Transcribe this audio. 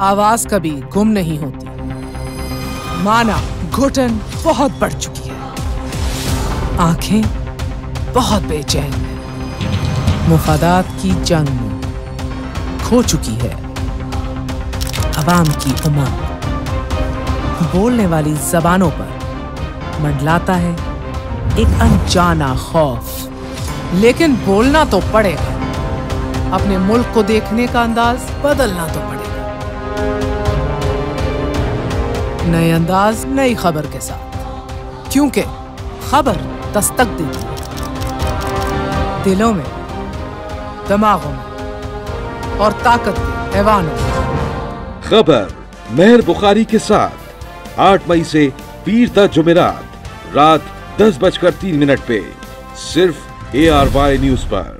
आवाज कभी गुम नहीं होती। माना घुटन बहुत बढ़ चुकी है, आंखें बहुत बेचैन हैं, मुफादात की जंग में खो चुकी है अवाम की उमंग। बोलने वाली जबानों पर मंडलाता है एक अनजाना खौफ, लेकिन बोलना तो पड़ेगा। अपने मुल्क को देखने का अंदाज बदलना तो पड़ेगा। नए अंदाज, नई खबर के साथ, क्योंकि खबर दस्तक देती है दिलों में, दिमागों में और ताकत के ऐवानों में। खबर मेहर बुखारी के साथ 8 मई से पीर तक जुमेरात रात 10:03 पे सिर्फ ARY न्यूज पर।